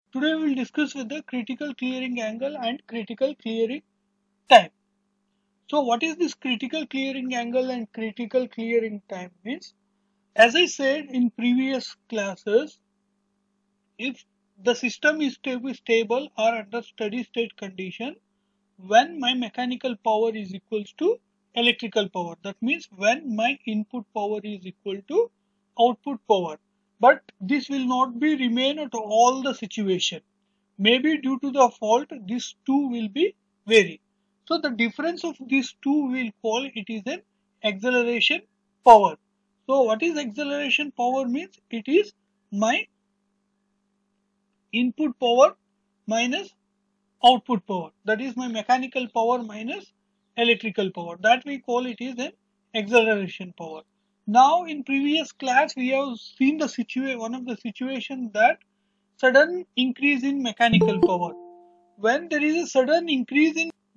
Today we will discuss with the critical clearing angle and critical clearing time. So what is this critical clearing angle and critical clearing time means? As I said in previous classes, if the system is stable or under steady state condition, when my mechanical power is equals to electrical power, that means when my input power is equal to output power. But this will not be remain at all the situation. Maybe due to the fault, these two will be vary. So the difference of these two will call it is an acceleration power. So what is acceleration power means? It is my input power minus output power. That is my mechanical power minus electrical power. That we call it is an acceleration power. Now in previous class we have seen the one of the situation that sudden increase in mechanical power. When there is a sudden increase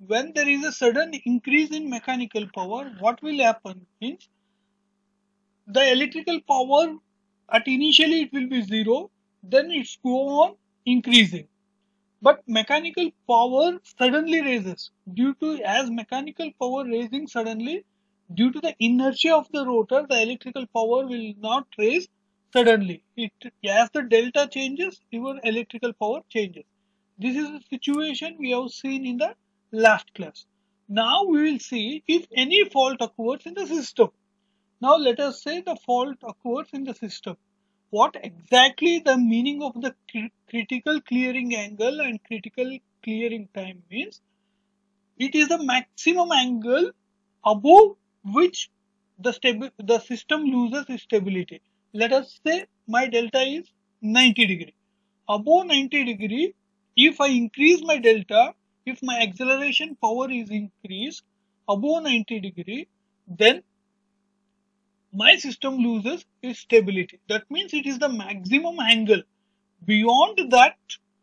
in mechanical power, what will happen means the electrical power at initially it will be zero, then it's go on increasing. But mechanical power suddenly raises due to as mechanical power raising suddenly due to the inertia of the rotor, the electrical power will not raise suddenly. As the delta changes, your electrical power changes. This is the situation we have seen in the last class. Now we will see if any fault occurs in the system. Now let us say the fault occurs in the system. What exactly the meaning of the critical clearing angle and critical clearing time means? It is the maximum angle above which the system loses its stability. Let us say my delta is 90 degree. Above 90 degree, if I increase my delta, if my acceleration power is increased above 90 degree, then my system loses its stability. That means it is the maximum angle. Beyond that,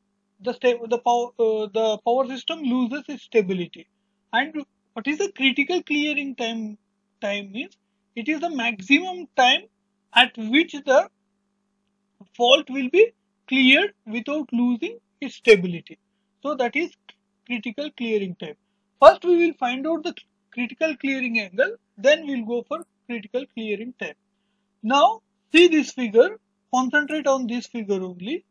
the power system loses its stability. And what is the critical clearing time? Time means it is the maximum time at which the fault will be cleared without losing its stability. So that is critical clearing time. First we will find out the critical clearing angle, then we will go for critical clearing time. Now see this figure, concentrate on this figure only.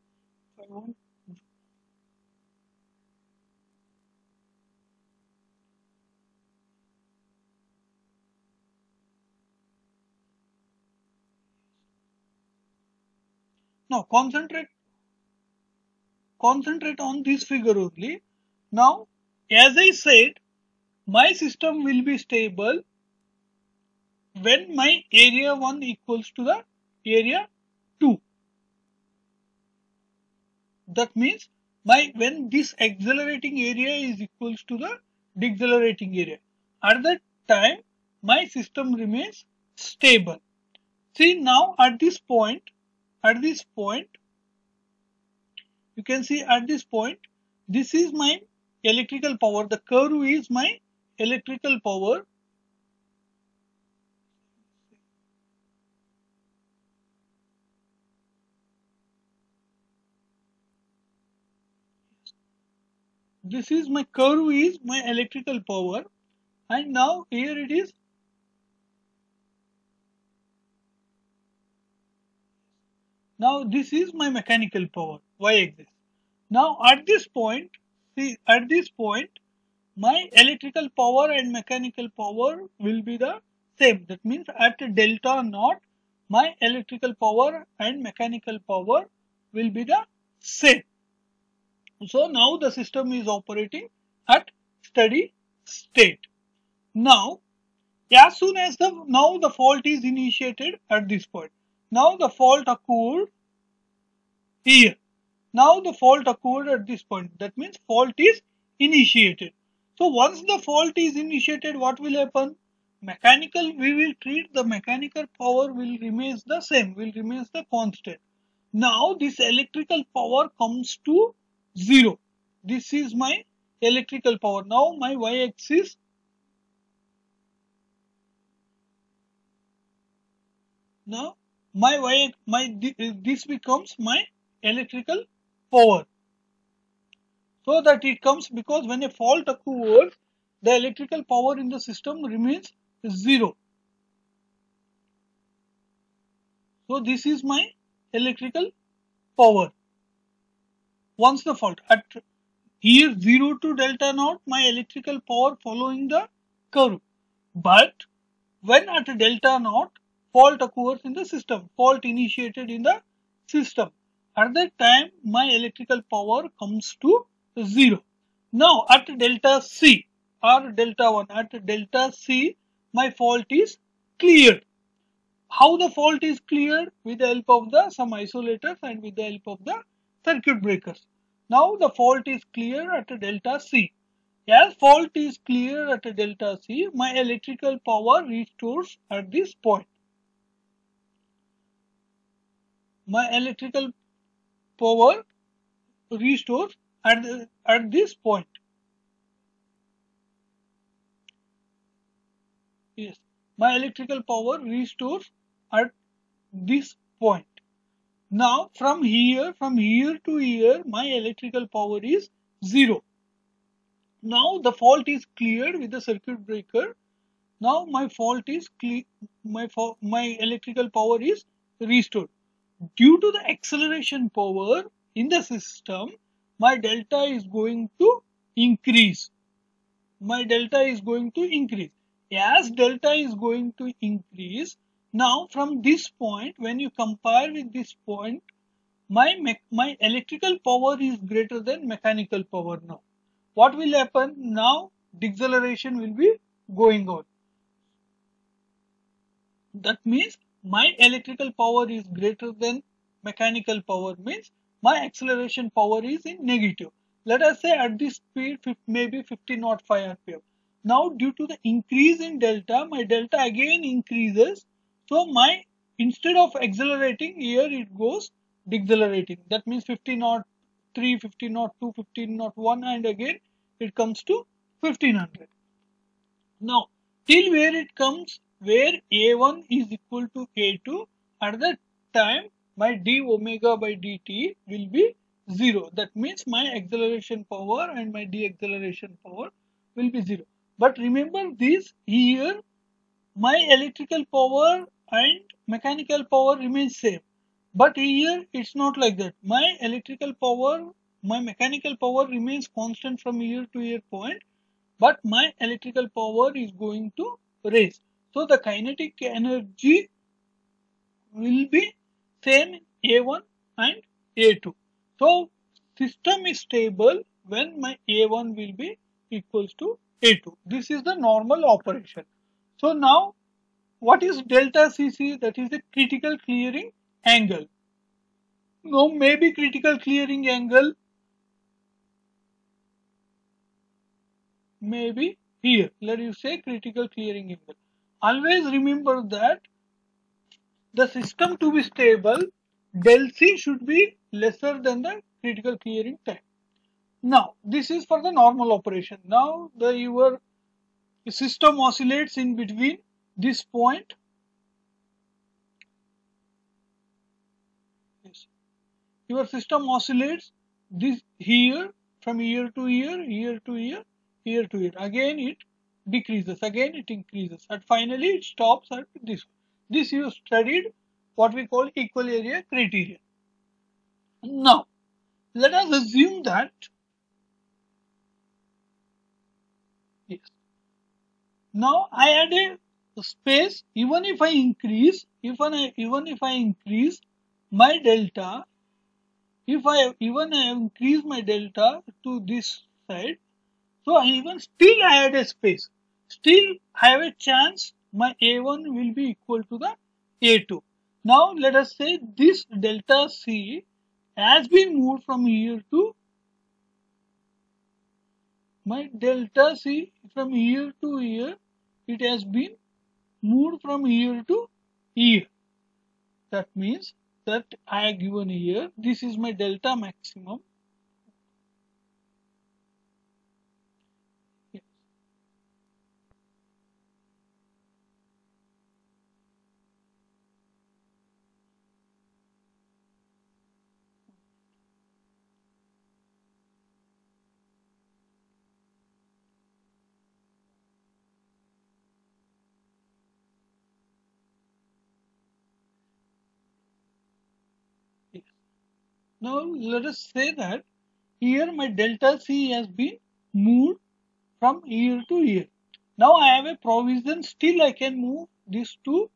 Now concentrate on this figure only. Now as I said, my system will be stable when my area 1 equals to the area 2. That means when this accelerating area is equals to the decelerating area. At that time, my system remains stable. See now at this point, you can see at this point, this is my electrical power. The curve is my electrical power. This is my curve is my electrical power, and now here it is. Now this is my mechanical power, y-axis. Now at this point, see at this point, my electrical power and mechanical power will be the same. That means at delta naught, my electrical power and mechanical power will be the same. So now the system is operating at steady state. Now, as soon as the fault is initiated at this point, now the fault occurred here. Now the fault occurred at this point. That means fault is initiated. So once the fault is initiated, what will happen? Mechanical, we will treat the mechanical power will remains the same, will remains the constant. Now this electrical power comes to 0. This is my electrical power. Now my y-axis, now this becomes my electrical power. So that it comes because when a fault occurs, the electrical power in the system remains 0. So this is my electrical power. Once the fault at here 0 to delta naught, my electrical power following the curve. But when at delta naught, fault occurs in the system, fault initiated in the system. At that time, my electrical power comes to 0. Now at delta C or delta 1, at delta C, my fault is cleared. How the fault is cleared? With the help of some isolators and with the help of the circuit breakers. Now the fault is clear at delta C. As fault is clear at delta C, my electrical power restores at this point. My electrical power restores at this point. Yes, my electrical power restores at this point. Now from here to here, my electrical power is 0. Now the fault is cleared with the circuit breaker. Now my fault is clear. My electrical power is restored. Due to the acceleration power in the system, my delta is going to increase. My delta is going to increase. As delta is going to increase, now from this point, when you compare with this point, my electrical power is greater than mechanical power now. What will happen now? Deceleration will be going on. That means my electrical power is greater than mechanical power, means my acceleration power is in negative. Let us say at this speed maybe 50 knot 5 rpm. Now due to the increase in delta, my delta again increases. So my instead of accelerating, here it goes decelerating. That means 50 knot 3, 50 knot 2, 15 knot 1, and again it comes to 1500. Now till where it comes, where A1 is equal to A2, at that time my d omega by dt will be 0. That means my acceleration power and my deceleration power will be 0. But remember this, here my electrical power and mechanical power remains same. But here it's not like that. My electrical power, my mechanical power remains constant from here to here point, but my electrical power is going to raise. So the kinetic energy will be same A1 and A2. So system is stable when my A1 will be equals to A2. This is the normal operation. So now what is delta Cc? That is the critical clearing angle. Now maybe critical clearing angle maybe here. Let you say critical clearing angle. Always remember that the system to be stable, del C should be lesser than the critical clearing time. Now this is for the normal operation. Now your system oscillates in between this point. Yes. Your system oscillates this here from here to here, here to here, here to here. Again it decreases, again it increases, and finally it stops at this. This you studied what we call equal area criterion. Now let us assume that yes. Now I add a space. Even if I increase, even if I increase my delta, if I increase my delta to this side, so I add a space. Still I have a chance my A1 will be equal to the A2. Now let us say this delta C has been moved from here to my delta C from here to here. It has been moved from here to here. That means that I have given here, this is my delta maximum. Yes. Now let us say that here my delta C has been moved from here to here. Now I have a provision, still I can move this to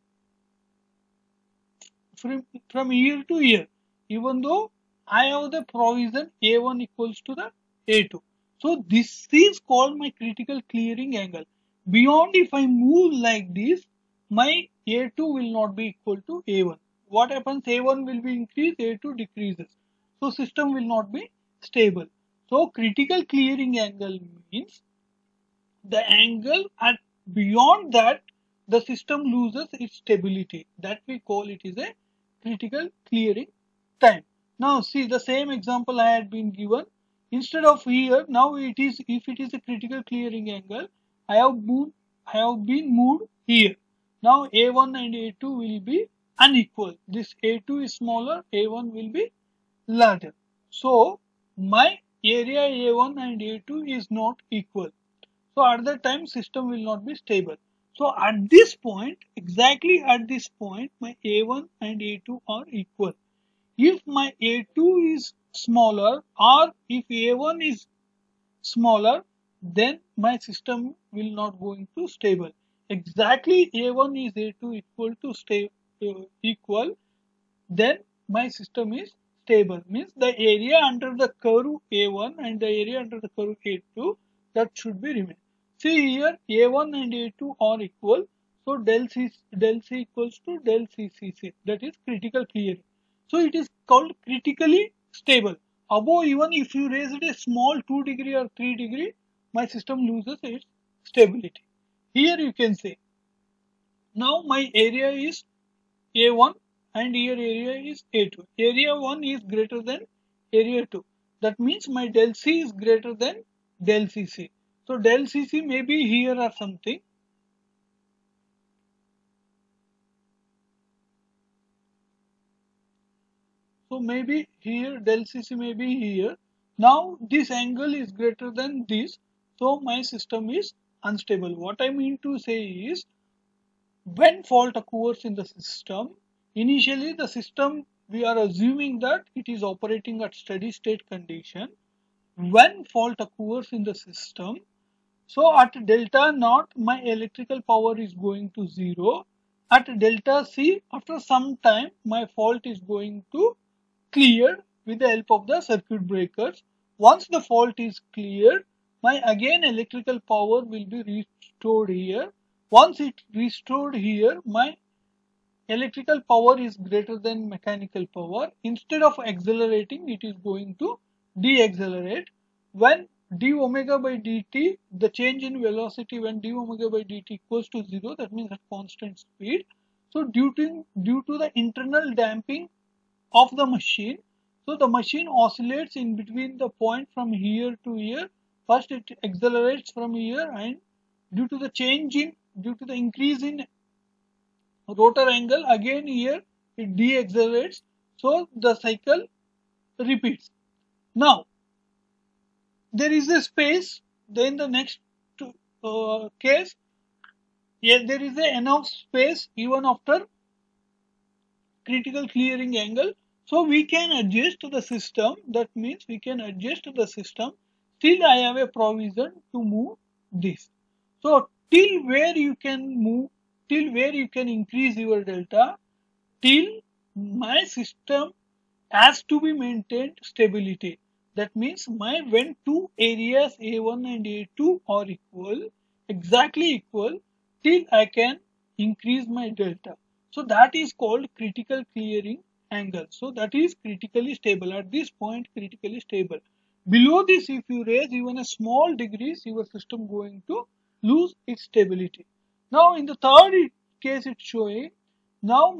from here to here, even though I have the provision A1 equals to the A2. So this is called my critical clearing angle. Beyond, if I move like this, my A2 will not be equal to A1. What happens? A1 will be increased, A2 decreases. So system will not be stable. So critical clearing angle means the angle at beyond that the system loses its stability. That we call it is a critical clearing time. Now see the same example I had been given. Instead of here, now it is, if it is a critical clearing angle, I have been moved here. Now A1 and A2 will be unequal. This A2 is smaller, A1 will be larger. So my area A1 and A2 is not equal. So at that time system will not be stable. So at this point, exactly at this point, my A1 and A2 are equal. If my A2 is smaller or if A1 is smaller, then my system will not going to stable. Exactly A1 is A2 equal to equal, then my system is stable. Means the area under the curve A1 and the area under the curve A2, that should be remain. See here A1 and A2 are equal, so del C equals to del CCC, that is critical clearing. So it is called critically stable. Above, even if you raise it a small 2 degree or 3 degree, my system loses its stability. Here you can say, now my area is A1 and here area is A2. Area 1 is greater than area 2. That means my del C is greater than del CC. So del CC may be here or something. So maybe here del CC may be here. Now this angle is greater than this. So my system is unstable. What I mean to say is, when fault occurs in the system, initially the system, we are assuming that it is operating at steady state condition. When fault occurs in the system, so at delta naught my electrical power is going to 0. At delta C, after some time my fault is going to clear with the help of the circuit breakers. Once the fault is cleared, my again electrical power will be restored here. Once it restored here, my electrical power is greater than mechanical power. Instead of accelerating, it is going to deaccelerate. When d omega by dt, the change in velocity when d omega by dt equals to 0, that means at constant speed. So due to the internal damping of the machine, so the machine oscillates in between the point from here to here. First it accelerates from here, and due to the increase in rotor angle, again here it deaccelerates, so the cycle repeats. Now there is a space, then the next case, yeah, there is enough space even after critical clearing angle, so we can adjust the system. That means we can adjust the system. Still I have a provision to move this. So till where you can move, till where you can increase your delta, till my system has to be maintained stability. That means my when two areas A1 and A2 are equal, exactly equal, till I can increase my delta. So that is called critical clearing angle. So that is critically stable. At this point, critically stable. Below this, if you raise even a small degrees, your system going to lose its stability. Now in the third case, it's showing now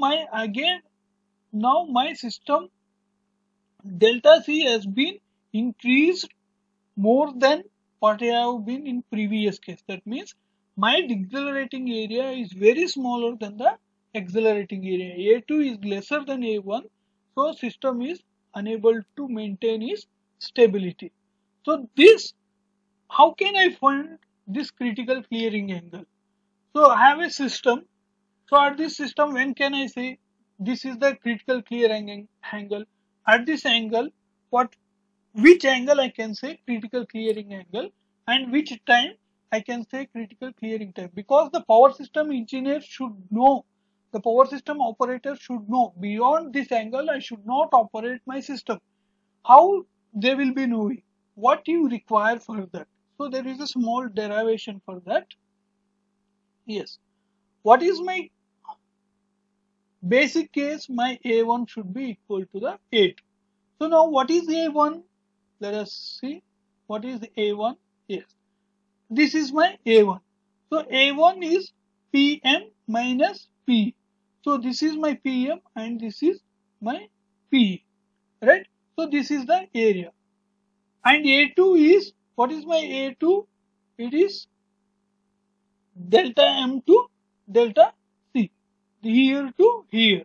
my system delta C has been increased more than what I have been in previous case. That means my decelerating area is very smaller than the accelerating area. A2 is lesser than A1, so system is unable to maintain its stability. So this, how can I find this critical clearing angle? So I have a system. So at this system, when can I say this is the critical clearing angle? at this angle, which angle I can say critical clearing angle, and which time I can say critical clearing time, because the power system engineer should know, the power system operator should know, beyond this angle I should not operate my system. How they will be knowing? What you require for that? So there is a small derivation for that. Yes. What is my basic case? My A1 should be equal to the A2. So now what is A1? Let us see. What is A1? Yes. This is my A1. So A1 is PM minus P. So this is my PM and this is my P. Right? So this is the area. And A2 is, what is my A2? It is delta M to delta C. Here to here.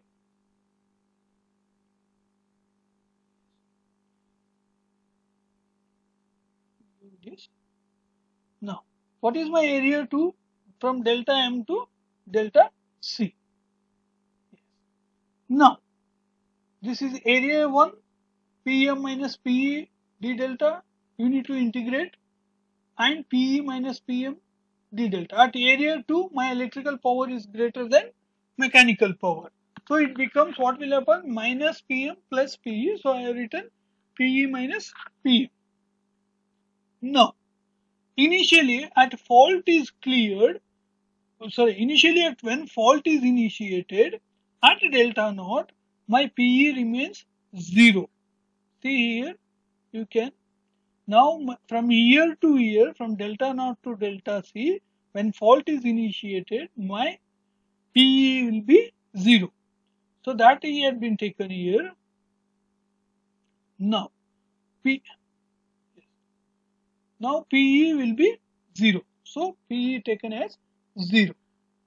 Now, what is my area 2? From delta M to delta C. Now, this is area 1, PM minus PE d delta, you need to integrate, and PE minus PM d delta. At area 2, my electrical power is greater than mechanical power. So it becomes, what will happen? Minus PM plus PE. So I have written PE minus PM. Now, initially at fault is cleared, initially at when fault is initiated, at delta naught, my PE remains 0. See here, you can, now from here to here, from delta naught to delta C, when fault is initiated, my PE will be 0. So that E had been taken here. Now, now PE will be 0. So PE taken as 0.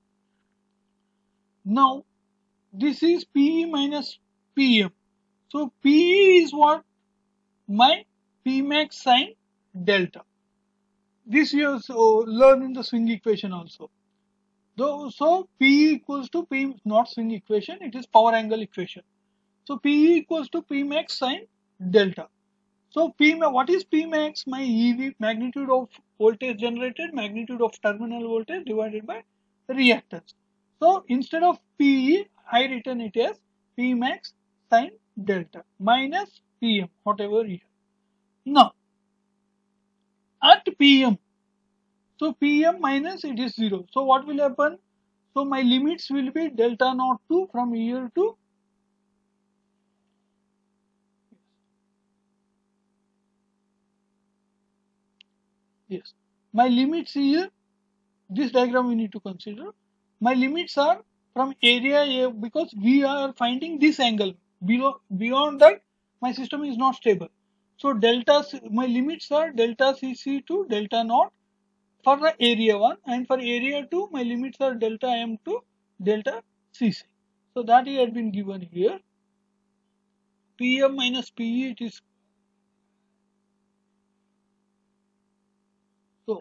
Now, this is PE minus PM. So PE is what? My Pmax sine delta. This you have learned in the swing equation also. So P equals to P, not swing equation, it is power angle equation. So P equals to Pmax sine delta. So what is Pmax? My EV, magnitude of voltage generated, magnitude of terminal voltage divided by reactance. So instead of PE, I written it as Pmax sine delta minus PM, whatever here. Now, at PM, so PM minus it is 0. So what will happen? So my limits will be delta naught to from here to yes. My limits here, this diagram we need to consider. My limits are from area A, because we are finding this angle. Beyond that, my system is not stable. So delta, my limits are delta CC to delta naught for the area 1, and for area 2, my limits are delta M to delta CC. So that had been given here. PM minus PE, it is so.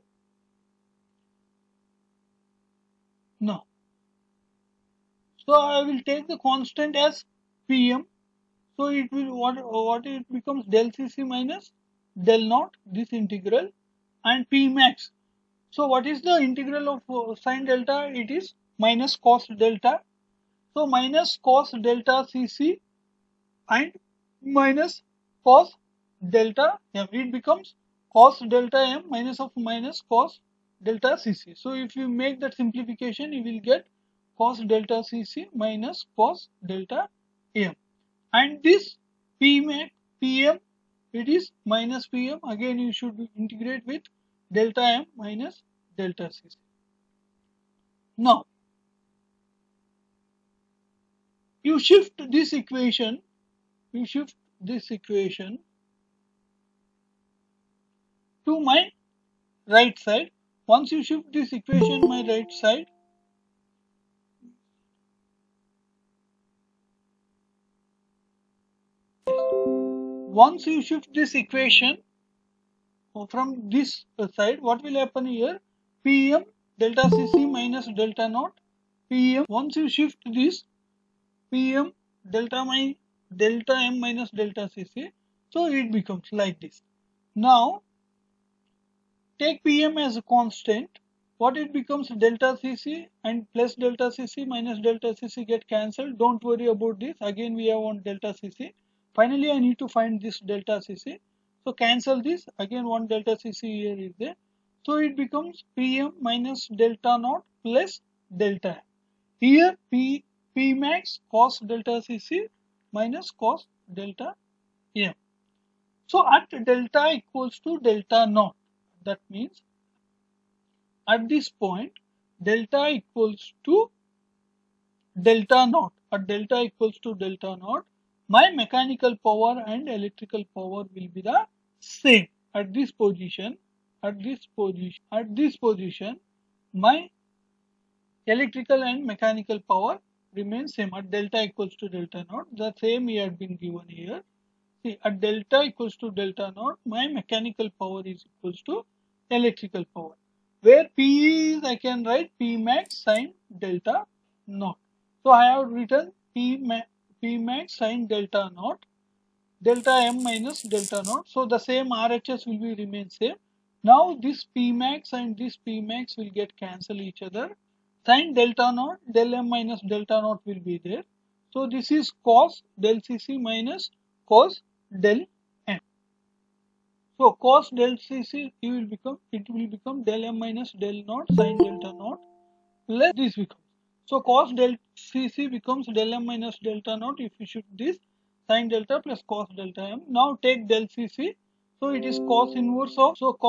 Now, so I will take the constant as PM. So it will what it becomes del CC minus del naught, this integral, and P max. So what is the integral of sine delta? It is minus cos delta. So minus cos delta CC and minus cos delta M. It becomes cos delta M minus of minus cos delta CC. So if you make that simplification, you will get cos delta CC minus cos delta M. And this PM, it is minus PM. Again, you should integrate with delta M minus delta CC. Now, you shift this equation to my right side. Once you shift this equation my right side, once you shift this equation from this side, what will happen here? PM delta CC minus delta naught PM. Once you shift this PM delta delta M minus delta Cc. So it becomes like this. Now take Pm as a constant. What it becomes, delta Cc and plus delta Cc minus delta Cc get cancelled. Don't worry about this. Again we have one delta Cc. Finally I need to find this delta Cc. So cancel this. Again one delta Cc here is there. So it becomes Pm minus delta naught plus delta M. Here P max cos delta Cc minus cos delta M. So at delta equals to delta naught, that means at this point delta equals to delta naught, at delta equals to delta naught, my mechanical power and electrical power will be the same. At this position, my electrical and mechanical power remains same at delta equals to delta naught. The same we had been given here. See, at delta equals to delta naught, my mechanical power is equals to electrical power. Where P is, I can write P max sine delta naught. So I have written P max sine delta naught, delta M minus delta naught. So the same RHS will be remain same. Now this P max and this P max will get cancel each other. Sine delta naught, del M minus delta naught will be there. So this is cos del Cc minus cos del M. So cos del Cc it will become del M minus del naught sine delta naught plus this becomes. So cos del Cc becomes del M minus delta naught if you shift this sine delta plus cos delta M. Now take del Cc. So it is cos inverse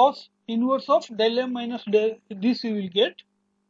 of del M minus del, this you will get.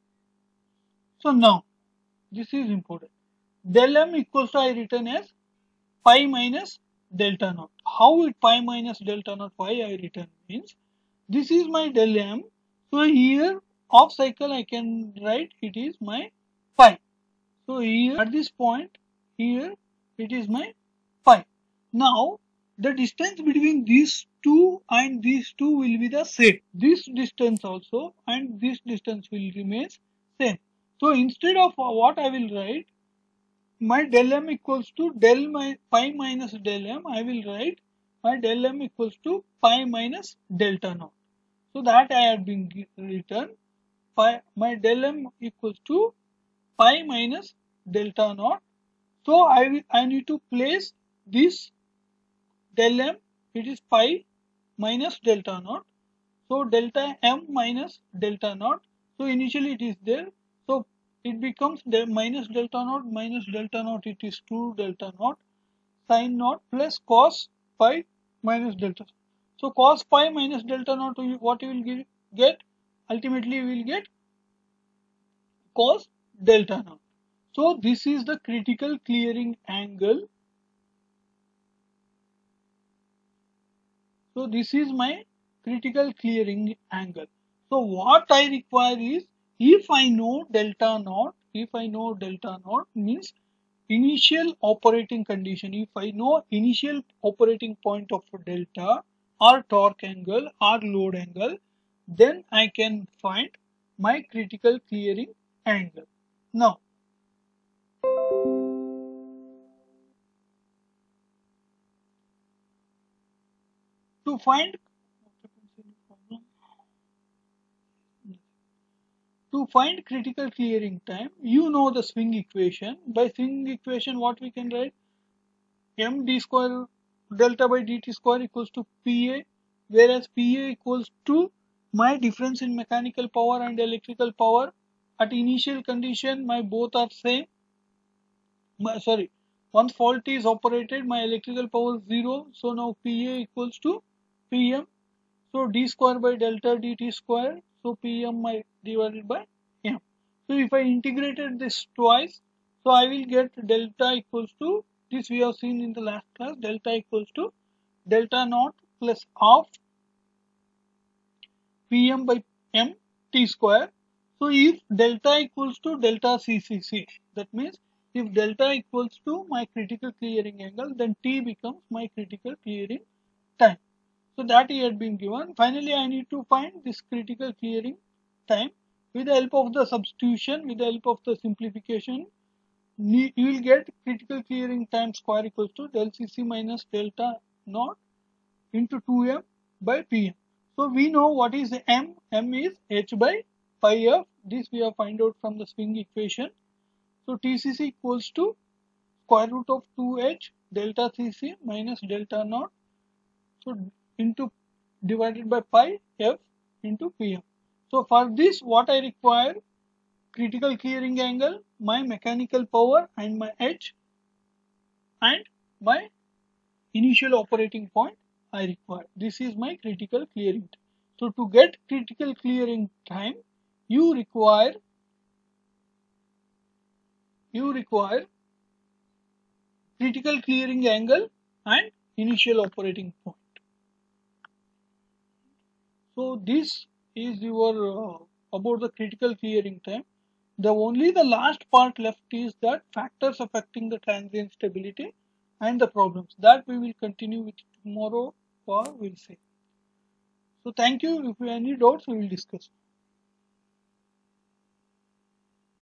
So now this is important. Del M equals to I written as pi minus delta naught. How it pi minus delta naught, why I written means this is my del M. So here off cycle I can write it is my pi. So here at this point here it is my pi. Now the distance between these two and these two will be the same. This distance also and this distance will remain same. So instead of what I will write, my del M equals to pi minus del M, I will write my del M equals to pi minus delta naught. So that I had been written my del M equals to pi minus delta naught. So I need to place this del M, it is pi minus delta naught. So delta M minus delta naught. So initially it is there. So it becomes minus delta naught, it is 2 delta naught sine naught plus cos pi minus delta. So cos pi minus delta naught, what you will get? Ultimately you will get cos delta naught. So this is the critical clearing angle. So this is my critical clearing angle. So what I require is, if I know delta naught means initial operating condition. If I know initial operating point of delta or torque angle or load angle, then I can find my critical clearing angle. Now to find critical clearing time, you know the swing equation. By swing equation, what we can write? Md square delta by dt square equals to Pa, whereas Pa equals to my difference in mechanical power and electrical power. At initial condition, my both are same. Once fault is operated, my electrical power is 0. So now Pa equals to Pm. So d square by delta dt square. So Pm divided by M. So if I integrated this twice, so I will get delta equals to, this we have seen in the last class, delta equals to delta naught plus half Pm by M t square. So if delta equals to delta CCC, that means if delta equals to my critical clearing angle, then T becomes my critical clearing time. So that had been given. Finally, I need to find this critical clearing time with the help of the substitution, with the help of the simplification. you will get critical clearing time square equals to del Cc minus delta naught into 2m by Pm. So we know what is m. M is h by pi f. This we have find out from the swing equation. So Tcc equals to square root of 2h delta Cc minus delta naught. So into divided by pi f into Pm. So for this what I require? Critical clearing angle, my mechanical power and my h and my initial operating point I require. This is my critical clearing time. So to get critical clearing time, you require critical clearing angle and initial operating point. So this is your about the critical clearing time. The last part left is that factors affecting the transient stability and the problems that we will continue with tomorrow or we'll see. So thank you. If you have any doubts, we will discuss.